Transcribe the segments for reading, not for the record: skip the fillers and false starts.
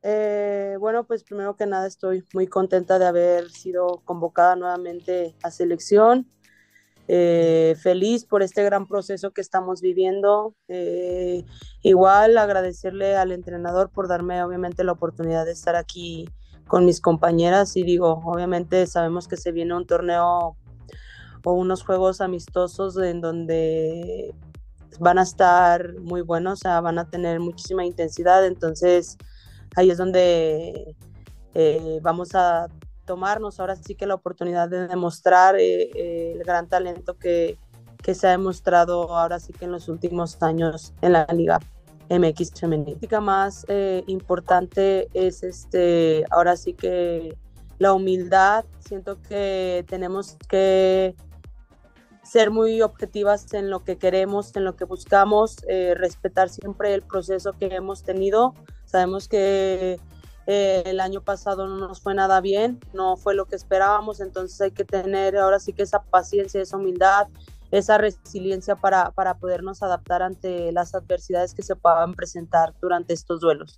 Bueno, pues primero que nada estoy muy contenta de haber sido convocada nuevamente a selección. Feliz por este gran proceso que estamos viviendo. Igual agradecerle al entrenador por darme obviamente la oportunidad de estar aquí con mis compañeras y digo, obviamente sabemos que se viene un torneo o unos juegos amistosos en donde van a estar muy buenos, o sea, van a tener muchísima intensidad, entonces ahí es donde vamos a tomarnos ahora sí que la oportunidad de demostrar el gran talento que se ha demostrado ahora sí que en los últimos años en la Liga MX femenil. La más importante es ahora sí que la humildad. Siento que tenemos que ser muy objetivas en lo que queremos, en lo que buscamos, respetar siempre el proceso que hemos tenido. Sabemos que el año pasado no nos fue nada bien, no fue lo que esperábamos, entonces hay que tener ahora sí que esa paciencia, esa humildad, esa resiliencia para podernos adaptar ante las adversidades que se puedan presentar durante estos duelos.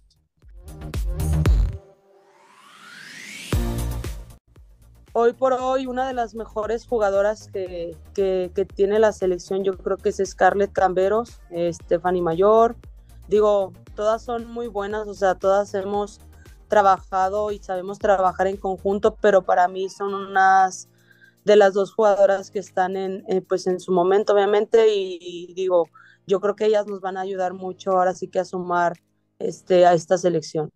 Hoy por hoy, una de las mejores jugadoras que tiene la selección, yo creo que es Scarlett Camberos, Stephanie Mayor. Digo, todas son muy buenas, o sea, todas hemos trabajado y sabemos trabajar en conjunto, pero para mí son unas de las dos jugadoras que están pues en su momento, obviamente, y digo, yo creo que ellas nos van a ayudar mucho ahora sí que a sumar a esta selección.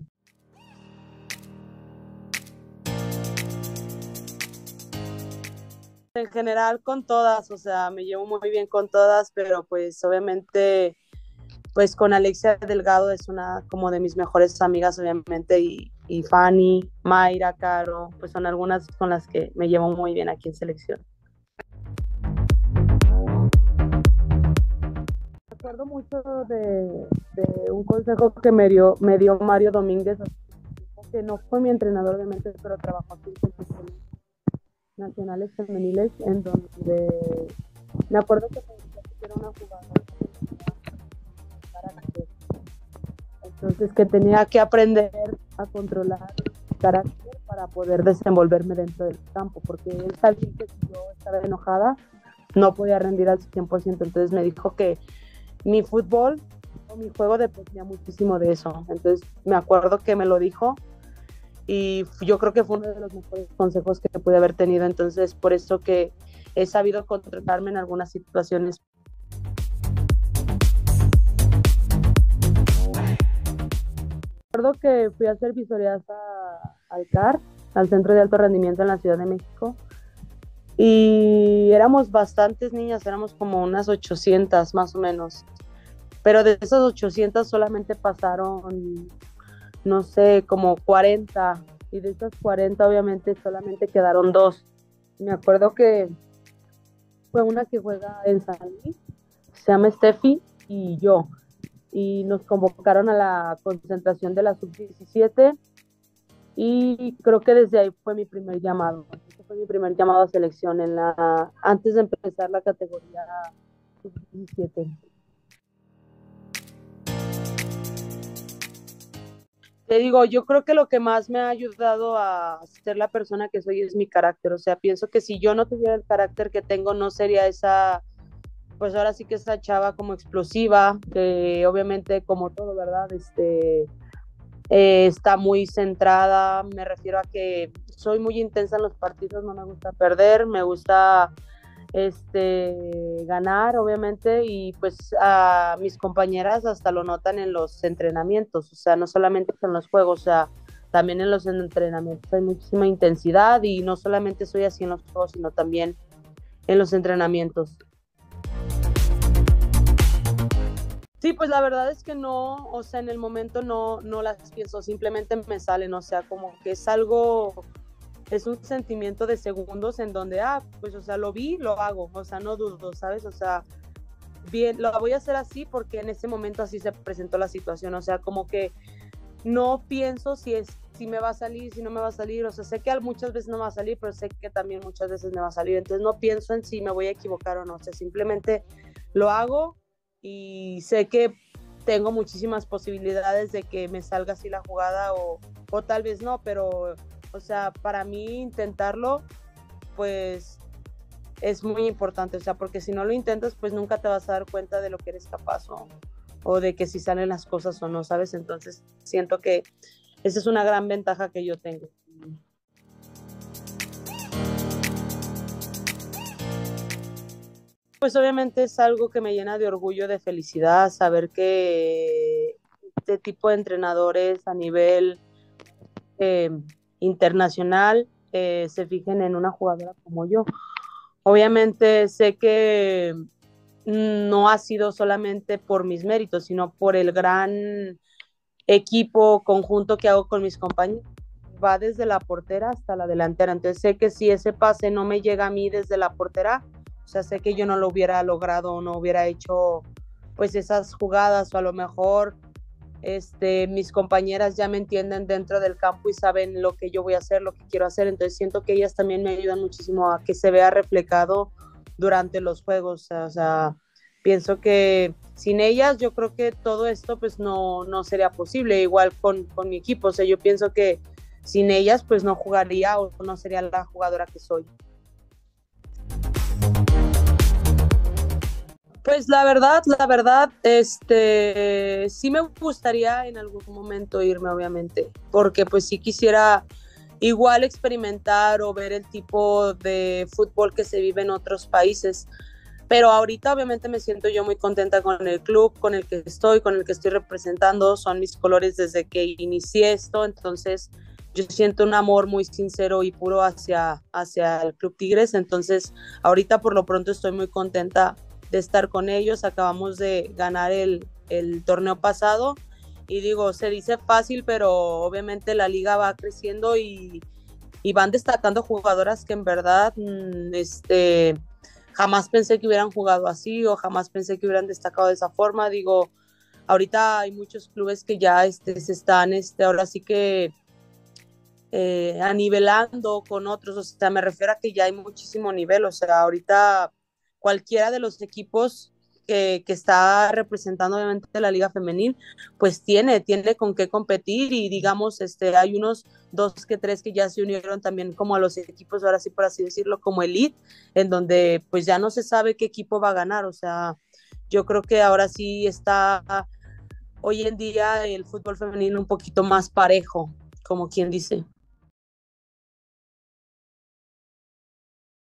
En general con todas, o sea, me llevo muy bien con todas, pero pues obviamente, pues con Alexia Delgado es una como de mis mejores amigas, obviamente, y Fanny, Mayra, Caro, pues son algunas con las que me llevo muy bien aquí en selección. Me acuerdo mucho de un consejo que me dio Mario Domínguez, que no fue mi entrenador, obviamente, pero trabajó aquí en selecciones nacionales femeniles, en donde me acuerdo que me decía que era una jugadora carácter. Entonces que tenía que aprender a controlar mi carácter para poder desenvolverme dentro del campo, porque él sabía que si yo estaba enojada no podía rendir al 100%. Entonces me dijo que mi fútbol o mi juego dependía muchísimo de eso. Entonces me acuerdo que me lo dijo y yo creo que fue uno de los mejores consejos que pude haber tenido. Entonces por eso que he sabido contratarme en algunas situaciones. Recuerdo que fui a hacer visorías al CAR, al Centro de Alto Rendimiento en la Ciudad de México, y éramos bastantes niñas, éramos como unas 800 más o menos, pero de esas 800 solamente pasaron, no sé, como 40, y de esas 40 obviamente solamente quedaron dos. Me acuerdo que fue una que juega en San Luis, se llama Steffi, y yo, y nos convocaron a la concentración de la sub-17 y creo que desde ahí fue mi primer llamado. Ese fue mi primer llamado a selección antes de empezar la categoría sub-17. Te digo, yo creo que lo que más me ha ayudado a ser la persona que soy es mi carácter. O sea, pienso que si yo no tuviera el carácter que tengo, no sería esa, pues ahora sí que esa chava como explosiva, que obviamente como todo, ¿verdad? Está muy centrada, me refiero a que soy muy intensa en los partidos, no me gusta perder, me gusta ganar, obviamente, y pues a mis compañeras hasta lo notan en los entrenamientos, o sea, no solamente en los juegos, o sea, también en los entrenamientos hay muchísima intensidad y no solamente soy así en los juegos, sino también en los entrenamientos. Sí, pues la verdad es que no, o sea, en el momento no las pienso, simplemente me salen, o sea, como que es algo, es un sentimiento de segundos en donde, pues, o sea, lo vi, lo hago, o sea, no dudo, ¿sabes? O sea, bien, lo voy a hacer así porque en ese momento así se presentó la situación, o sea, como que no pienso si me va a salir, si no me va a salir, o sea, sé que muchas veces no me va a salir, pero sé que también muchas veces me va a salir, entonces no pienso en si me voy a equivocar o no, o sea, simplemente lo hago y sé que tengo muchísimas posibilidades de que me salga así la jugada o tal vez no, pero, o sea, para mí intentarlo, pues es muy importante, o sea, porque si no lo intentas, pues nunca te vas a dar cuenta de lo que eres capaz o de que si salen las cosas o no, ¿sabes? Entonces siento que esa es una gran ventaja que yo tengo. Pues obviamente es algo que me llena de orgullo, de felicidad, saber que este tipo de entrenadores a nivel eh, internacional se fijen en una jugadora como yo. Obviamente sé que no ha sido solamente por mis méritos, sino por el gran equipo conjunto que hago con mis compañeros. Va desde la portera hasta la delantera. Entonces sé que si ese pase no me llega a mí desde la portera, o sea, sé que yo no lo hubiera logrado o no hubiera hecho pues esas jugadas o a lo mejor mis compañeras ya me entienden dentro del campo y saben lo que yo voy a hacer, lo que quiero hacer, entonces siento que ellas también me ayudan muchísimo a que se vea reflejado durante los juegos, o sea, pienso que sin ellas yo creo que todo esto pues no sería posible, igual con mi equipo, o sea, yo pienso que sin ellas pues no jugaría o no sería la jugadora que soy. Pues la verdad, sí me gustaría en algún momento irme, obviamente, porque pues sí quisiera igual experimentar o ver el tipo de fútbol que se vive en otros países. Pero ahorita obviamente me siento yo muy contenta con el club, con el que estoy representando, son mis colores desde que inicié esto, entonces yo siento un amor muy sincero y puro hacia el Club Tigres, entonces ahorita por lo pronto estoy muy contenta de estar con ellos, acabamos de ganar el torneo pasado y digo, se dice fácil, pero obviamente la liga va creciendo y van destacando jugadoras que en verdad jamás pensé que hubieran jugado así o jamás pensé que hubieran destacado de esa forma. Digo, ahorita hay muchos clubes que ya se están, ahora sí que anivelando con otros, o sea, me refiero a que ya hay muchísimo nivel, o sea, ahorita cualquiera de los equipos que está representando obviamente la liga femenil, pues tiene con qué competir y digamos, hay unos dos que tres que ya se unieron también como a los equipos, ahora sí por así decirlo, como elite, en donde pues ya no se sabe qué equipo va a ganar, o sea, yo creo que ahora sí está hoy en día el fútbol femenino un poquito más parejo, como quien dice.